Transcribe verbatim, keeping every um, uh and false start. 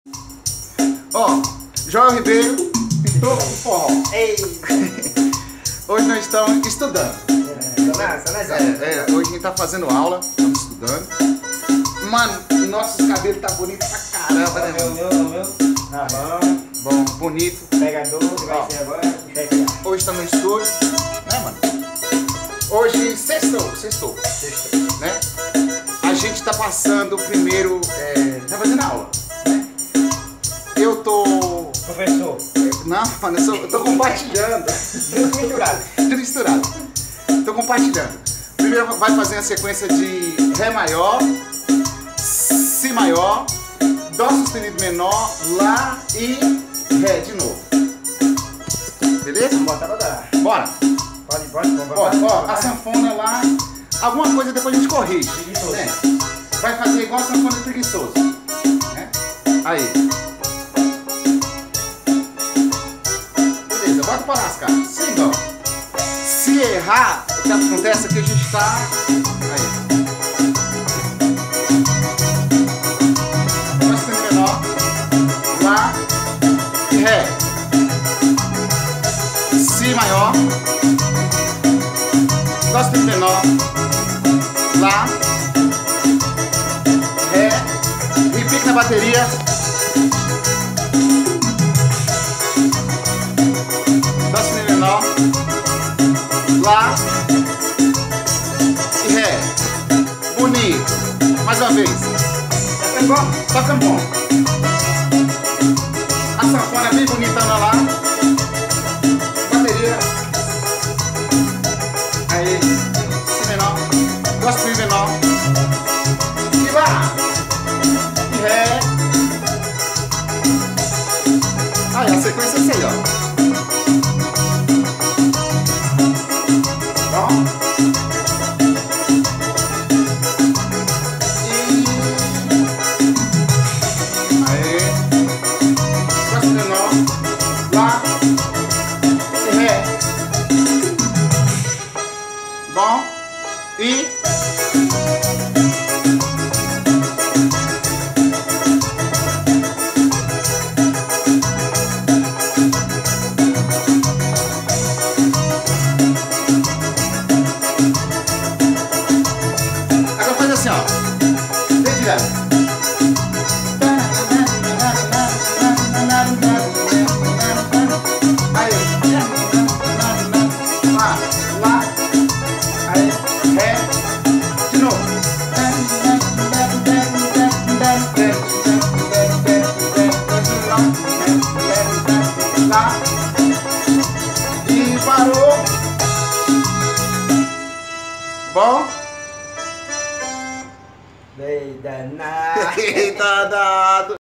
Ó, Joel Ribeiro pintou o forró. Ei! Hoje nós estamos estudando. É, é, hoje a gente tá fazendo aula, estamos estudando. Mano, nossos cabelos tá bonito pra caramba, né, Meu, mano? meu, meu. Tá bom. Bom, bonito. Pegador, vai ser agora. Hoje tá no estúdio, né, mano? Hoje, sextou, sextou, Sexta. né? A gente tá passando primeiro, é, tá fazendo aula, né? Eu tô... Professor. Não, mano, eu, sou, eu tô compartilhando. Tudo misturado. Tudo misturado. Tô compartilhando. Primeiro vai fazer a sequência de Ré maior, Si maior, Dó sustenido menor, Lá e Ré de novo. Beleza? Vamos botar pra dar. Bora. Pode, pode, vamos Bora, ó, a sanfona lá, alguma coisa depois a gente corrige. Preguiçoso. Né? Vai fazer igual a sanfona preguiçoso. Né? Aí. Beleza, bota pra lascar. Sem dó. Se errar, o que acontece é que a gente tá... Aí. Dó sustenido menor, Lá e Ré. Si maior, Dó sustenido menor, Lá, Ré, repique na bateria, Dó sustenido menor, Lá e Ré. Bonito. Mais uma vez. Tá ficando bom? Tá ficando bom. A sanfona é bem bonitona lá. Bateria. Aí. Si menor. Dó sustenido menor. E Lá. E Ré. Aí a sequência é essa aí, ó. Bom. E... Aí. Dó sustenido menor. Lá. E Ré. Bom. E... Agora faz assim, ó. Vem direto. Aí. Lá, lá. Aí. Ré. De novo. Lá. E parou. Bom. Ei, danado. Eita, dado.